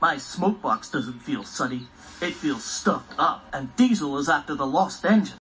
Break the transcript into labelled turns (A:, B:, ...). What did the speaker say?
A: My smoke box doesn't feel sunny. It feels stuffed up, and Diesel is after the lost engine.